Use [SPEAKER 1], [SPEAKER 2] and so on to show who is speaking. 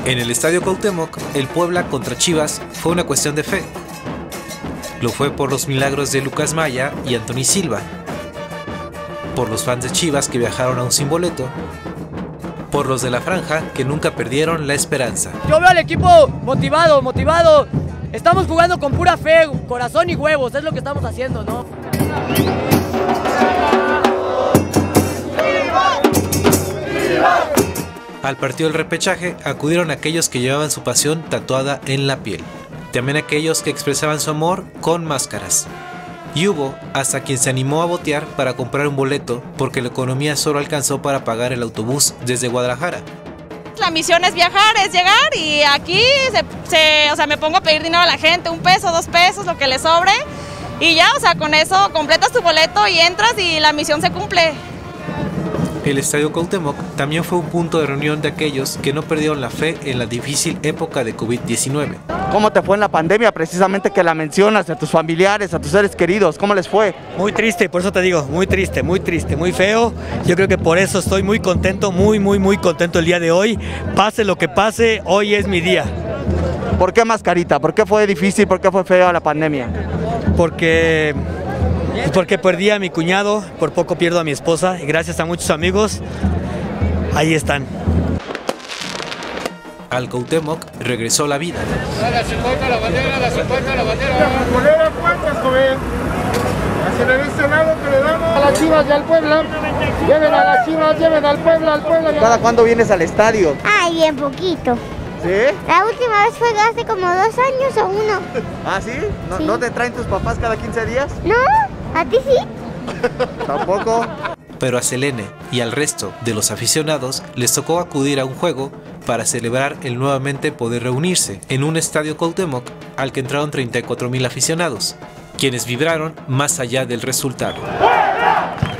[SPEAKER 1] En el Estadio Cuauhtémoc, el Puebla contra Chivas fue una cuestión de fe. Lo fue por los milagros de Lucas Maya y Anthony Silva, por los fans de Chivas que viajaron aún sin boleto, por los de la franja que nunca perdieron la esperanza.
[SPEAKER 2] Yo veo al equipo motivado. Estamos jugando con pura fe, corazón y huevos, es lo que estamos haciendo, ¿no?
[SPEAKER 1] Al partido del repechaje acudieron aquellos que llevaban su pasión tatuada en la piel. También aquellos que expresaban su amor con máscaras. Y hubo hasta quien se animó a botear para comprar un boleto porque la economía solo alcanzó para pagar el autobús desde Guadalajara.
[SPEAKER 3] La misión es viajar, es llegar y aquí me pongo a pedir dinero a la gente, 1 peso, 2 pesos, lo que le sobre. Y ya, con eso completas tu boleto y entras y la misión se cumple.
[SPEAKER 1] El Estadio Cuauhtémoc también fue un punto de reunión de aquellos que no perdieron la fe en la difícil época de COVID-19.
[SPEAKER 4] ¿Cómo te fue en la pandemia? Precisamente que la mencionas, a tus familiares, a tus seres queridos, ¿cómo les fue?
[SPEAKER 5] Muy triste, por eso te digo, muy triste, muy feo. Yo creo que por eso estoy muy contento, muy contento el día de hoy. Pase lo que pase, hoy es mi día.
[SPEAKER 4] ¿Por qué mascarita? ¿Por qué fue difícil? ¿Por qué fue fea la pandemia?
[SPEAKER 5] Porque perdí a mi cuñado, por poco pierdo a mi esposa y gracias a muchos amigos, ahí están.
[SPEAKER 1] Al Cuauhtémoc regresó la vida.
[SPEAKER 6] La 50 la bandera, la 50 la bandera. Moneda, ¿cuántas, joven? Hacia el Senado que le damos a las Chivas y al Puebla. Lleven a las Chivas, lleven al Puebla,
[SPEAKER 4] ¿Cada cuándo vienes al estadio?
[SPEAKER 7] Ay, bien poquito.
[SPEAKER 4] ¿Sí?
[SPEAKER 7] La última vez fue hace como 2 años o 1.
[SPEAKER 4] ¿Ah, sí?
[SPEAKER 7] Sí.
[SPEAKER 4] ¿No te traen tus papás cada 15 días?
[SPEAKER 7] No, ¿a ti sí?
[SPEAKER 4] Tampoco.
[SPEAKER 1] Pero a Selene y al resto de los aficionados les tocó acudir a un juego para celebrar el nuevamente poder reunirse en un Estadio Cuauhtémoc al que entraron 34,000 aficionados, quienes vibraron más allá del resultado.